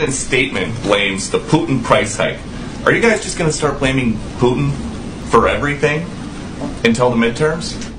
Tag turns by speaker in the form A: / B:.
A: president's statement blames the Putin price hike. Are you guys just going to start blaming Putin for everything until the midterms?